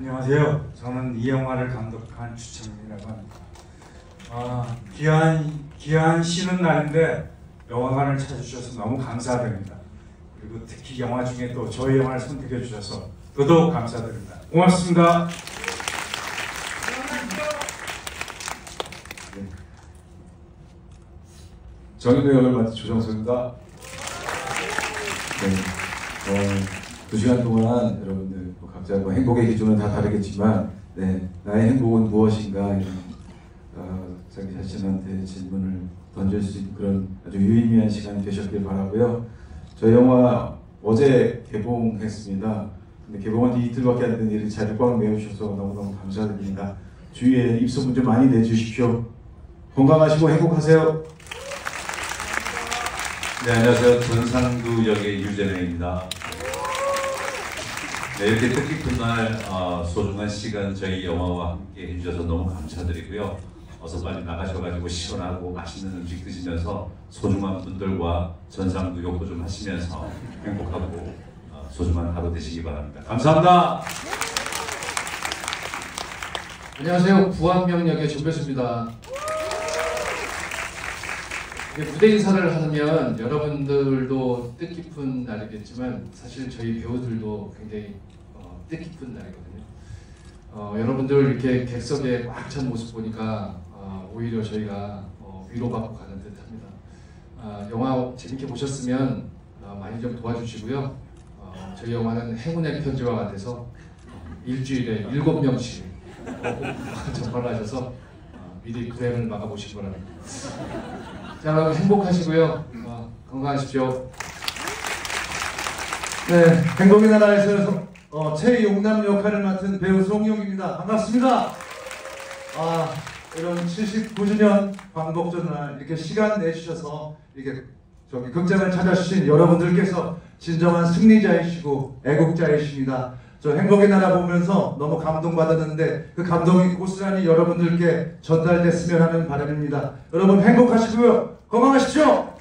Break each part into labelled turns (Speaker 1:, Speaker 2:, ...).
Speaker 1: 안녕하세요. 저는 이 영화를 감독한 주창민이라고 합니다. 귀한 쉬는 날인데 영화관을 찾아주셔서 너무 감사드립니다. 그리고 특히 영화 중에 또 저희 영화를 선택해 주셔서 더더욱 감사드립니다. 고맙습니다.
Speaker 2: 정인우 역을 맡은 조정석입니다. 네, 2시간 동안 여러분들 각자 행복의 기준은 다 다르겠지만 나의 행복은 무엇인가 자기 자신한테 질문을 던질 수 있는 그런 아주 유의미한 시간이 되셨길 바라고요. 저희 영화 어제 개봉했습니다. 근데 개봉한 지 이틀밖에 안 된 일을 잘 꽉 메워주셔서 너무너무 감사드립니다. 주위에 입소문 좀 많이 내주십시오. 건강하시고 행복하세요.
Speaker 3: 네, 안녕하세요. 전상두 역의 유재명입니다. 네, 이렇게 뜻깊은 날 소중한 시간 저희 영화와 함께 해주셔서 너무 감사드리고요. 어서 빨리 나가셔가지고 시원하고 맛있는 음식 드시면서 소중한 분들과 전상두 욕도 좀 하시면서 행복하고 소중한 하루 되시기 바랍니다. 감사합니다.
Speaker 4: 안녕하세요. 부안명 역의 전배수입니다. 무대 인사를 하면 여러분들도 뜻깊은 날이겠지만 사실 저희 배우들도 굉장히 뜻깊은 날이거든요. 여러분들 이렇게 객석에 꽉 찬 모습 보니까 오히려 저희가 위로받고 가는 듯합니다. 영화 재밌게 보셨으면 많이 좀 도와주시고요. 저희 영화는 행운의 편지와 같아서 일주일에 7명씩 전파하셔서 미리 불행을 막아보시기 바랍니다. 자, 그럼 행복하시고요. 건강하십시오.
Speaker 5: 네, 행복의 나라에서 최용남 역할을 맡은 배우 송영입니다. 반갑습니다. 이런 79주년 광복절날 이렇게 시간 내주셔서 이렇게 극장을 찾아주신 여러분들께서 진정한 승리자이시고 애국자이십니다. 저 행복의 나라 보면서 너무 감동받았는데 그 감동이 고스란히 여러분들께 전달됐으면 하는 바람입니다. 여러분 행복하시고요. 건강하십시오.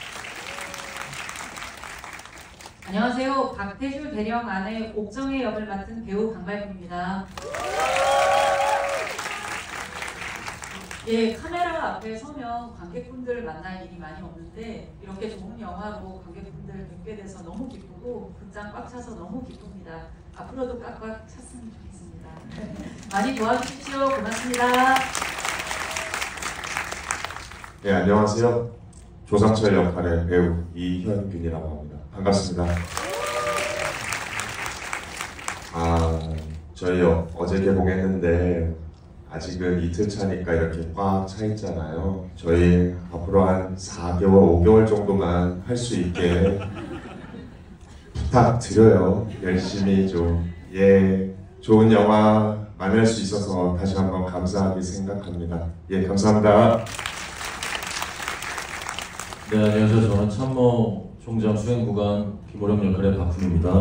Speaker 6: 안녕하세요. 박태주 대령 아내 옥정의 역을 맡은 배우 강발군입니다. 예, 카메라 앞에 서면 관객분들 만날 일이 많이 없는데 이렇게 좋은 영화로 관객분들 뵙게 돼서 너무 기쁘고 극장 꽉 차서 너무 기쁩니다. 앞으로도 꽉꽉 찼으면 좋겠습니다. 많이 도와주십시오. 고맙습니다.
Speaker 7: 네, 안녕하세요. 조상철 역할의 배우 이현균이라고 합니다. 반갑습니다. 저희 어제 개봉했는데 아직은 이틀 차니까 이렇게 꽉 차 있잖아요. 저희 앞으로 한 4개월, 5개월 정도만 할 수 있게 부탁드려요. 열심히 좀 좋은 영화 만날 수 있어서 다시 한번 감사하게 생각합니다. 감사합니다.
Speaker 8: 네, 안녕하세요. 저는 참모 총장 수행구간 김호령 역할의 박훈입니다.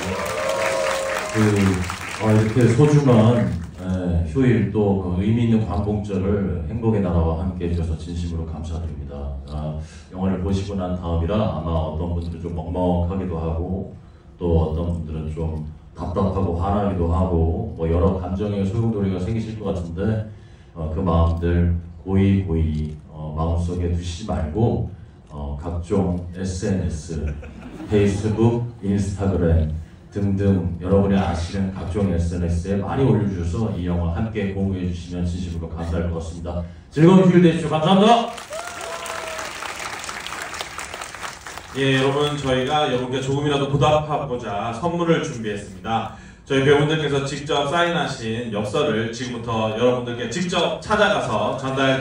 Speaker 8: 이렇게 소중한 휴일 또 의미 있는 광복절을 행복의 나라와 함께 해주셔서 진심으로 감사드립니다. 영화를 보시고 난 다음이라 아마 어떤 분들은 좀 먹먹하기도 하고 또 어떤 분들은 좀 답답하고 화나기도 하고 여러 감정의 소용돌이가 생기실 것 같은데 그 마음들 고이 마음속에 두시지 말고 각종 SNS, 페이스북, 인스타그램 등등 여러분이 아시는 각종 SNS에 많이 올려주셔서 이 영화 함께 공유해 주시면 진심으로 감사할 것 같습니다. 즐거운 휴일 되십시오. 감사합니다.
Speaker 9: 여러분, 저희가 여러분께 조금이라도 보답하고자 선물을 준비했습니다. 저희 배우분들께서 직접 사인하신 엽서를 지금부터 여러분들께 직접 찾아가서 전달